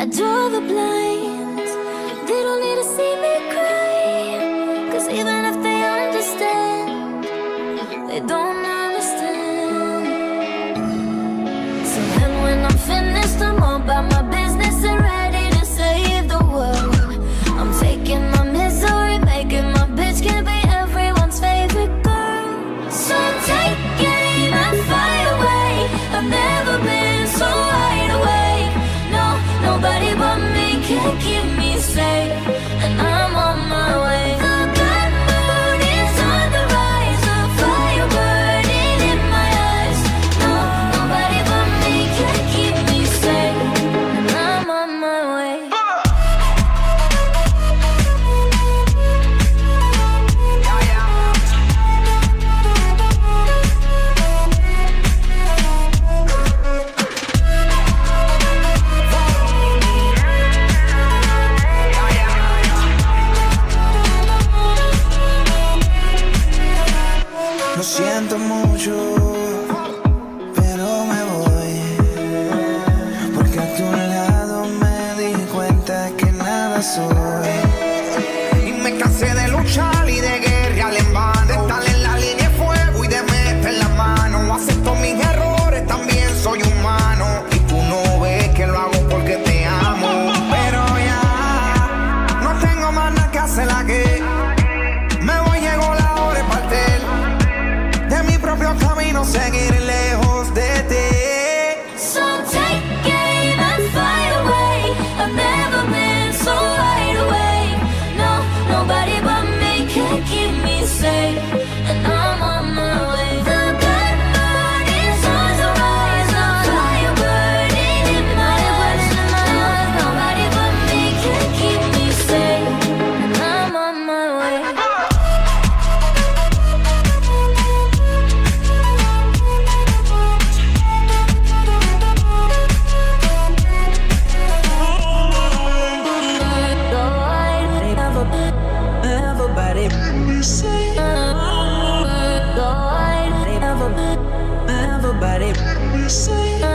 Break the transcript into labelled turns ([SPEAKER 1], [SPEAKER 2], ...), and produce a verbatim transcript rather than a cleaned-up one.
[SPEAKER 1] I draw the blinds. They don't need to see me cry, 'cause even if they understand, they don't understand. So then when I'm finished, I'm all about my business and ready to save the world. I'm taking my misery, making my bitch can be everyone's favorite girl. So take aim and fly away. I've never been so wide awake. No, nobody but me can keep me safe, and I'm on my way. The bad mood is on the rise, a fire burning in my eyes. No, nobody but me can keep me safe, and I'm on my way.
[SPEAKER 2] Lo siento mucho, pero me voy, porque a tu lado me di cuenta que nada soy. Y me cansé de luchar y de guerrear en vano, de estar en la línea de fuego y de meter la mano. Acepto mis errores, también soy humano, y tú no ves que lo hago porque te amo. Pero ya no tengo más nada que hacer la que me voy, llegó la hora de partir de mi propio camino, seguir lejos de ti.
[SPEAKER 1] So take aim and fly away. I've never been so wide awake. No, nobody but me can keep me safe, and I'm on my way. The bad mood is on the rise, a fire burning in my eyes. Nobody but me can keep me safe, and I'm on my way.
[SPEAKER 2] Everybody, everybody, everybody.